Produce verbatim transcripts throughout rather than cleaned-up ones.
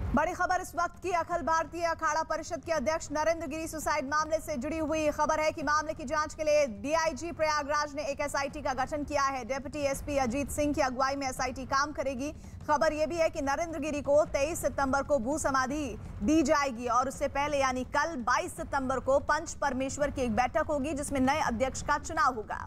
बड़ी खबर इस वक्त की अखिल भारतीय अखाड़ा परिषद के अध्यक्ष नरेंद्र गिरी सुसाइड मामले से जुड़ी हुई खबर है कि मामले की जांच के लिए डीआईजी प्रयागराज ने एक एसआईटी का गठन किया है। डिप्टी एसपी अजीत सिंह की अगुवाई में एसआईटी काम करेगी। खबर यह भी है कि नरेंद्र गिरी को तेईस सितंबर को भू समाधि दी जाएगी और उससे पहले यानी कल बाईस सितंबर को पंच परमेश्वर की एक बैठक होगी जिसमें नए अध्यक्ष का चुनाव होगा।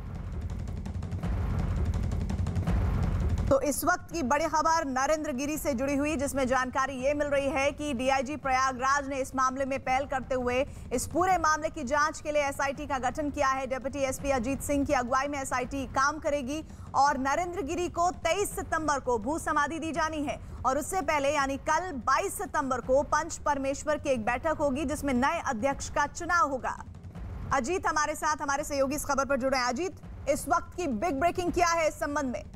तो इस वक्त की बड़ी खबर नरेंद्र गिरी से जुड़ी हुई, जिसमें जानकारी ये मिल रही है कि डीआईजी प्रयागराज ने इस मामले में पहल करते हुए इस पूरे मामले की जांच के लिए एसआईटी का गठन किया है। डिप्टी एसपी अजीत सिंह की अगुवाई में एसआईटी काम करेगी और नरेंद्र गिरी को तेईस सितंबर को भू समाधि दी जानी है और उससे पहले यानी कल बाईस सितंबर को पंच परमेश्वर की एक बैठक होगी जिसमें नए अध्यक्ष का चुनाव होगा। अजीत हमारे साथ, हमारे सहयोगी इस खबर पर जुड़े हैं। अजीत, इस वक्त की बिग ब्रेकिंग क्या है इस संबंध में?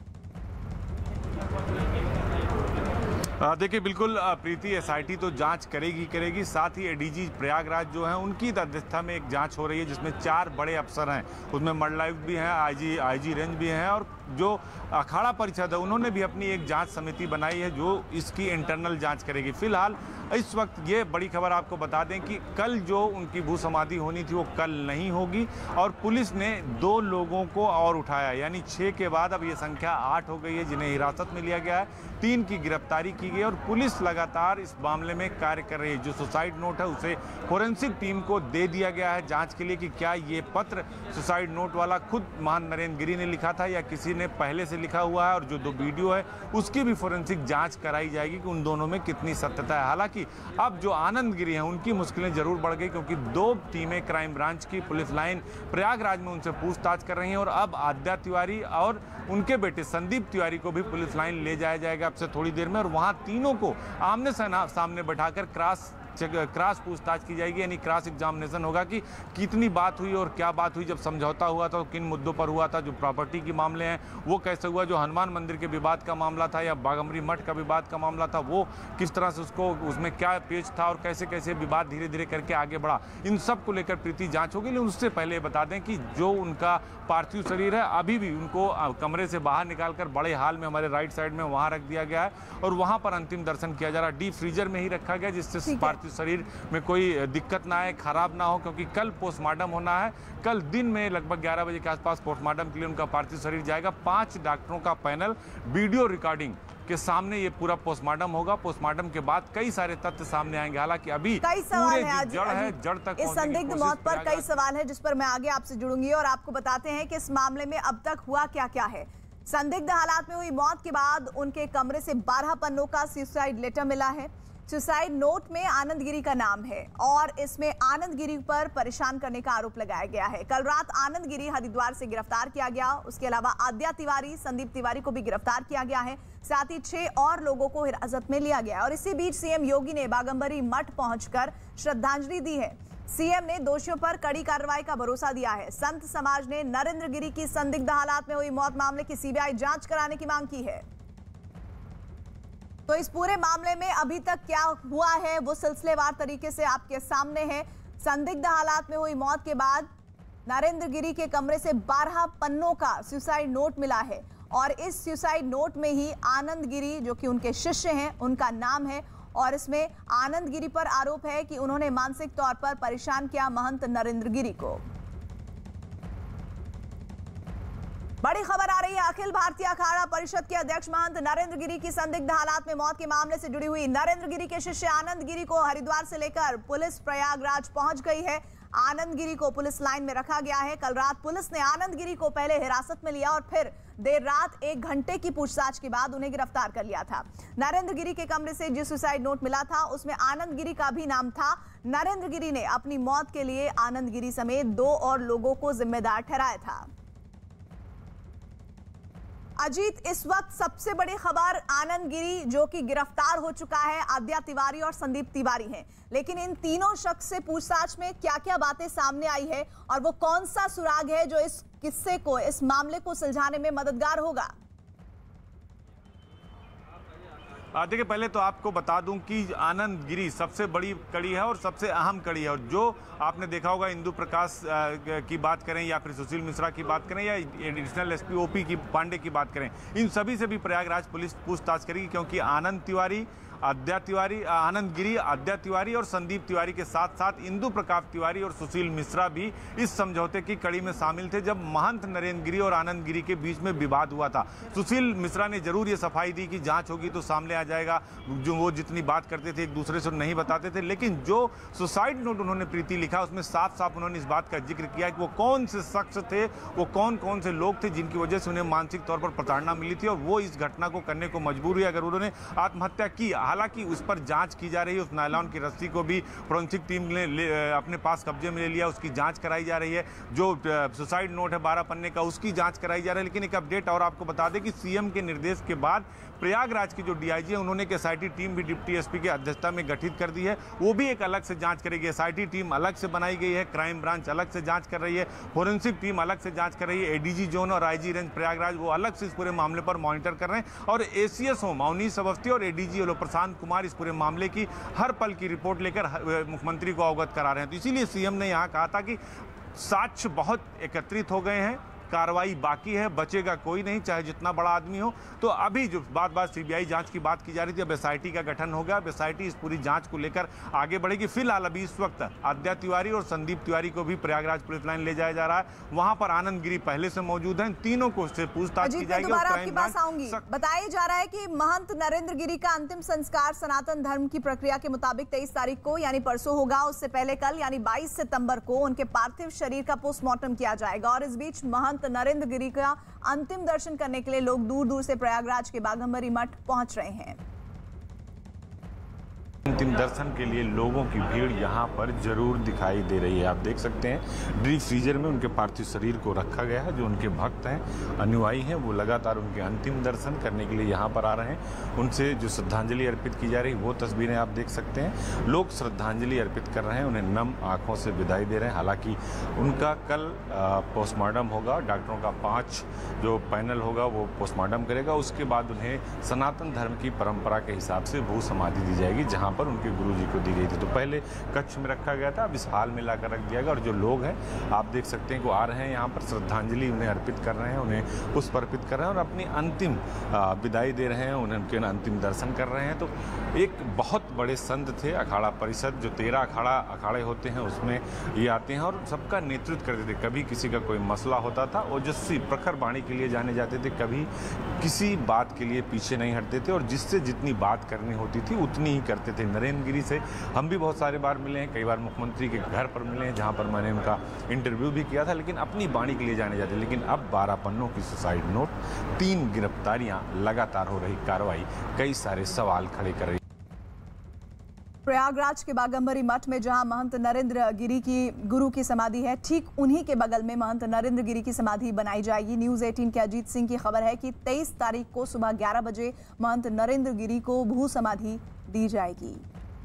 देखिए, बिल्कुल प्रीति, एसआईटी तो जांच करेगी करेगी साथ ही एडीजी प्रयागराज जो है उनकी अध्यक्षता में एक जांच हो रही है जिसमें चार बड़े अफसर हैं। उसमें मंडलायुक्त भी हैं, आईजी आईजी रेंज भी हैं और जो अखाड़ा परिषद है उन्होंने भी अपनी एक जांच समिति बनाई है जो इसकी इंटरनल जांच करेगी। फिलहाल इस वक्त ये बड़ी खबर आपको बता दें कि कल जो उनकी भू समाधि होनी थी वो कल नहीं होगी और पुलिस ने दो लोगों को और उठाया, यानी छः के बाद अब ये संख्या आठ हो गई है जिन्हें हिरासत में लिया गया है। तीन की गिरफ्तारी की गई और पुलिस लगातार इस मामले में कार्य कर रही है। जो सुसाइड नोट है उसे फोरेंसिक टीम को दे दिया गया है जांच के लिए कि क्या ये पत्र सुसाइड नोट वाला खुद महान नरेंद्र गिरी ने लिखा था या किसी ने पहले से लिखा हुआ है। और जो दो वीडियो है उसकी भी फोरेंसिक जांच कराई जाएगी कि उन दोनों में कितनी सत्यता है। हालांकि अब जो आनंद गिरी हैं उनकी मुश्किलें जरूर बढ़ गई क्योंकि दो टीमें क्राइम ब्रांच की पुलिस लाइन प्रयागराज में उनसे पूछताछ कर रही हैं और अब आद्या तिवारी और उनके बेटे संदीप तिवारी को भी पुलिस लाइन ले जाया जाएगा अब से थोड़ी देर में और वहां तीनों को आमने सामने बैठाकर क्रॉस क्रॉस पूछताछ की जाएगी, यानी क्रॉस एग्जामिनेशन होगा कि कितनी बात हुई और क्या बात हुई, जब समझौता हुआ था तो किन मुद्दों पर हुआ था, जो प्रॉपर्टी के मामले हैं वो कैसे हुआ, जो हनुमान मंदिर के विवाद का मामला था या बागमरी मठ का विवाद का मामला था वो किस तरह से उसको उसमें क्या पेच था और कैसे कैसे विवाद धीरे धीरे करके आगे बढ़ा, इन सब को लेकर प्रीति जांच होगी। लेकिन उससे पहले बता दें कि जो उनका पार्थिव शरीर है अभी भी उनको कमरे से बाहर निकालकर बड़े हाल में हमारे राइट साइड में वहाँ रख दिया गया है और वहाँ पर अंतिम दर्शन किया जा रहा है। डीप फ्रीजर में ही रखा गया जिससे शरीर में कोई दिक्कत ना आए, खराब ना हो, क्योंकि कल पोस्टमार्टम होना है। कल दिन में लगभग ग्यारह बजे के आसपास पोस्टमार्टम के लिए उनका पार्थिव शरीर जाएगा। पांच डॉक्टरों का पैनल वीडियो रिकॉर्डिंग के सामने ये पूरा पोस्टमार्टम होगा। पोस्टमार्टम के बाद कई सारे तथ्य सामने आएंगे। हालांकि अभी कई सवाल है, जड़ है जड़ तक इस संदिग्ध मौत पर कई सवाल है जिस पर मैं आगे आपसे जुड़ूंगी और आपको बताते हैं कि इस मामले में अब तक हुआ क्या क्या है। संदिग्ध हालात में हुई मौत के बाद उनके कमरे से बारह पन्नों का सुसाइड लेटर मिला है। सुसाइड नोट में आनंद गिरी का नाम है और इसमें आनंद गिरी पर परेशान करने का आरोप लगाया गया है। कल रात आनंद गिरी हरिद्वार से गिरफ्तार किया गया। उसके अलावा आद्या तिवारी, संदीप तिवारी को भी गिरफ्तार किया गया है। साथ ही छह और लोगों को हिरासत में लिया गया और इसी बीच सीएम योगी ने बागंबरी मठ पहुंचकर श्रद्धांजलि दी है। सीएम ने दोषियों पर कड़ी कार्रवाई का भरोसा दिया है। संत समाज ने नरेंद्र गिरी की संदिग्ध हालात में हुई मौत मामले की सीबीआई जांच कराने की मांग की है। तो इस पूरे मामले में अभी तक क्या हुआ है वो सिलसिलेवार तरीके से आपके सामने है। संदिग्ध हालात में हुई मौत के बाद नरेंद्र गिरी के कमरे से बारह पन्नों का सुसाइड नोट मिला है और इस सुसाइड नोट में ही आनंद गिरी, जो कि उनके शिष्य हैं, उनका नाम है और इसमें आनंद गिरी पर आरोप है कि उन्होंने मानसिक तौर पर परेशान किया महंत नरेंद्र गिरी को। बड़ी खबर आ रही है अखिल भारतीय अखाड़ा परिषद के अध्यक्ष महंत नरेंद्र गिरी की संदिग्ध हालात में मौत के मामले से जुड़ी हुई। नरेंद्र गिरी के शिष्य आनंद गिरी को हरिद्वार से लेकर पुलिस प्रयागराज पहुंच गई है। आनंद गिरी को पुलिस लाइन में रखा गया है। कल रात पुलिस ने आनंद गिरी को पहले हिरासत में लिया और फिर देर रात एक घंटे की पूछताछ के बाद उन्हें गिरफ्तार कर लिया था। नरेंद्र गिरी के कमरे से जो सुसाइड नोट मिला था उसमें आनंद गिरी का भी नाम था। नरेंद्र गिरी ने अपनी मौत के लिए आनंद गिरी समेत दो और लोगों को जिम्मेदार ठहराया था। अजीत, इस वक्त सबसे बड़ी खबर आनंद गिरी जो कि गिरफ्तार हो चुका है, आद्या तिवारी और संदीप तिवारी हैं, लेकिन इन तीनों शख्स से पूछताछ में क्या क्या बातें सामने आई है और वो कौन सा सुराग है जो इस किस्से को, इस मामले को सुलझाने में मददगार होगा? देखिए, पहले तो आपको बता दूं कि आनंद गिरी सबसे बड़ी कड़ी है और सबसे अहम कड़ी है और जो आपने देखा होगा इंदु प्रकाश की बात करें या फिर सुशील मिश्रा की बात करें या एडिशनल एसपी ओपी की पांडे की बात करें, इन सभी से भी प्रयागराज पुलिस पूछताछ करेगी क्योंकि आनंद तिवारी आद्या तिवारी, आनंद गिरी, आद्या तिवारी और संदीप तिवारी के साथ साथ इंदु प्रकाश तिवारी और सुशील मिश्रा भी इस समझौते की कड़ी में शामिल थे जब महंत नरेंद्र गिरी और आनंद गिरी के बीच में विवाद हुआ था। सुशील मिश्रा ने जरूर ये सफाई दी कि जांच होगी तो सामने आ जाएगा, जो वो जितनी बात करते थे एक दूसरे से नहीं बताते थे, लेकिन जो सुसाइड नोट उन्होंने प्रीति लिखा उसमें साफ साफ उन्होंने इस बात का जिक्र किया कि वो कौन से शख्स थे, वो कौन कौन से लोग थे जिनकी वजह से उन्हें मानसिक तौर पर प्रताड़ना मिली थी और वो इस घटना को करने को मजबूर हुए अगर उन्होंने आत्महत्या की। हालांकि उस पर जांच की जा रही है, उस नायलॉन की रस्सी को भी फोरेंसिक टीम ने अपने पास कब्जे में ले लिया, उसकी जांच कराई जा रही है। जो सुसाइड नोट है बारह पन्ने का उसकी जांच कराई जा रही है। लेकिन एक अपडेट और आपको बता दें कि सीएम के निर्देश के बाद प्रयागराज की जो डीआईजी है उन्होंने एक एसआईटी टीम भी डिप्टी एसपी की अध्यक्षता में गठित कर दी है, वो भी एक अलग से जांच करेगी। एसआईटी टीम अलग से बनाई गई है, क्राइम ब्रांच अलग से जांच कर रही है, फोरेंसिक टीम अलग से जांच कर रही है, एडीजी जोन और आईजी रेंज प्रयागराज वो अलग से इस पूरे मामले पर मॉनिटर कर रहे हैं और एसीएस हो मौनीश अवस्थी और एडीजी प्रशांत कुमार इस पूरे मामले की हर पल की रिपोर्ट लेकर मुख्यमंत्री को अवगत करा रहे हैं। तो इसीलिए सीएम ने यहाँ कहा था कि साक्ष्य बहुत एकत्रित हो गए हैं, कार्रवाई बाकी है, बचेगा कोई नहीं चाहे जितना बड़ा आदमी हो। तो अभी जो बात बात सीबीआई जांच की बात की जा रही थी, अब एसआईटी का गठन हो गया, अब एसआईटी इस पूरी जांच को लेकर आगे बढ़ेगी। फिलहाल अभी इस वक्त आद्या तिवारी और संदीप तिवारी को भी प्रयागराज पुलिस लाइन ले जाया जा रहा है, वहां पर आनंद गिरी पहले से मौजूद हैं, तीनों को से पूछताछ की जाएगी। दोबारा आपके पास आऊंगी। बताया जा रहा है कि महंत नरेंद्र गिरी का अंतिम संस्कार सनातन धर्म की प्रक्रिया के मुताबिक तेईस तारीख को यानी परसों होगा, उससे पहले कल यानी बाईस सितंबर को उनके पार्थिव शरीर का पोस्टमार्टम किया जाएगा और इस बीच महंत नरेंद्र गिरी का अंतिम दर्शन करने के लिए लोग दूर दूर से प्रयागराज के बाघंबरी मठ पहुंच रहे हैं। अंतिम दर्शन के लिए लोगों की भीड़ यहाँ पर जरूर दिखाई दे रही है। आप देख सकते हैं डीप फ्रीजर में उनके पार्थिव शरीर को रखा गया है। जो उनके भक्त हैं, अनुयायी हैं, वो लगातार उनके अंतिम दर्शन करने के लिए यहाँ पर आ रहे हैं। उनसे जो श्रद्धांजलि अर्पित की जा रही है वो तस्वीरें आप देख सकते हैं। लोग श्रद्धांजलि अर्पित कर रहे हैं, उन्हें नम आँखों से विदाई दे रहे हैं। हालांकि उनका कल पोस्टमार्टम होगा, डॉक्टरों का पाँच जो पैनल होगा वो पोस्टमार्टम करेगा। उसके बाद उन्हें सनातन धर्म की परंपरा के हिसाब से भू समाधि दी जाएगी, जहाँ पर उनके गुरुजी को दी गई थी। तो पहले कक्ष में रखा गया था, अब इस हाल में लाकर रख दिया गया और जो लोग हैं आप देख सकते हैं कि वो आ रहे हैं यहाँ पर श्रद्धांजलि उन्हें अर्पित कर रहे हैं, उन्हें पुष्प अर्पित कर रहे हैं और अपनी अंतिम विदाई दे रहे हैं, उन्हें उनके अंतिम दर्शन कर रहे हैं। तो एक बहुत बड़े संत थे, अखाड़ा परिषद जो तेरह अखाड़ा अखाड़े होते हैं उसमें ये आते हैं और सबका नेतृत्व करते थे। कभी किसी का कोई मसला होता था ओजस्वी प्रखर वाणी के लिए जाने जाते थे, कभी किसी बात के लिए पीछे नहीं हटते थे और जिससे जितनी बात करनी होती थी उतनी ही करते थे। नरेंद्र गिरी से हम भी बहुत सारे बार मिले हैं, कई बार मुख्यमंत्री के घर पर मिले हैं जहां पर मैंने उनका इंटरव्यू भी किया था, लेकिन अपनी वाणी के लिए जाने जाते। लेकिन अब बारह पन्नों की सुसाइड नोट, तीन गिरफ्तारियां, लगातार हो रही कार्रवाई कई सारे सवाल खड़े कर रही। प्रयागराज के बाघंबरी मठ में जहां महंत नरेंद्र गिरी की गुरु की समाधि है, ठीक उन्हीं के बगल में महंत नरेंद्र गिरी की समाधि बनाई जाएगी। न्यूज अठारह के अजीत सिंह की खबर है कि तेईस तारीख को सुबह ग्यारह बजे महंत नरेंद्र गिरी को भू समाधि दी जाएगी।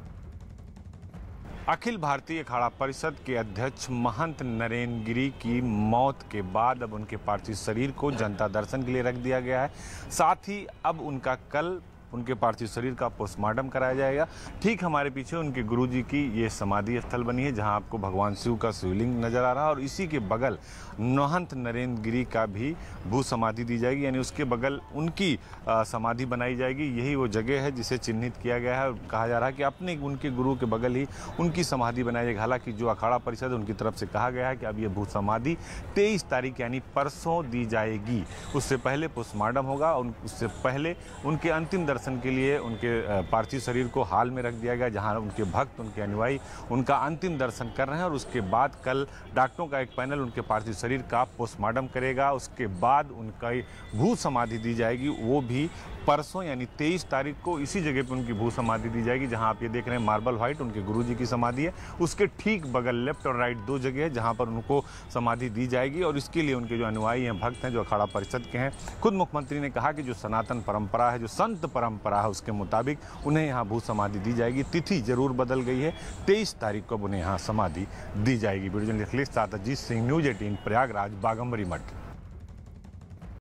अखिल भारतीय अखाड़ा परिषद के अध्यक्ष महंत नरेंद्र गिरी की मौत के बाद अब उनके पार्थिव शरीर को जनता दर्शन के लिए रख दिया गया है। साथ ही अब उनका कल उनके पार्थिव शरीर का पोस्टमार्टम कराया जाएगा। ठीक हमारे पीछे उनके गुरुजी की ये समाधि स्थल बनी है जहां आपको भगवान शिव का शिवलिंग नजर आ रहा है और इसी के बगल महंत नरेंद्र गिरी का भी भू समाधि दी जाएगी, यानी उसके बगल उनकी आ, समाधि बनाई जाएगी। यही वो जगह है जिसे चिन्हित किया गया है और कहा जा रहा है कि अपने उनके गुरु के बगल ही उनकी समाधि बनाई जाएगी। हालांकि जो अखाड़ा परिषद उनकी तरफ से कहा गया है कि अब ये भू समाधि तेईस तारीख यानी परसों दी जाएगी। उससे पहले पोस्टमार्टम होगा, उससे पहले उनके अंतिम दर्शन के लिए उनके पार्थिव शरीर को हाल में रख दिया गया जहां उनके भक्त, उनके अनुयायी उनका अंतिम दर्शन कर रहे हैं और उसके बाद कल डॉक्टरों का एक पैनल उनके पार्थिव शरीर का पोस्टमार्टम करेगा। उसके बाद उनका भू समाधि दी जाएगी, वो भी परसों यानी तेईस तारीख को इसी जगह पे उनकी भू समाधि दी जाएगी जहां आप ये देख रहे हैं मार्बल व्हाइट उनके गुरुजी की समाधि है। उसके ठीक बगल लेफ्ट और राइट दो जगह है जहां पर उनको समाधि दी जाएगी और इसके लिए उनके जो अनुयायी हैं, भक्त हैं, जो अखाड़ा परिषद के हैं, खुद मुख्यमंत्री ने कहा कि जो सनातन परंपरा है, जो संत परंपरा है, उसके मुताबिक उन्हें यहाँ भू समाधि दी जाएगी। तिथि जरूर बदल गई है, तेईस तारीख को उन्हें यहाँ समाधि दी जाएगी। Video journalist Ajit Singh, news eighteen, Prayagraj, Baghambari मठ।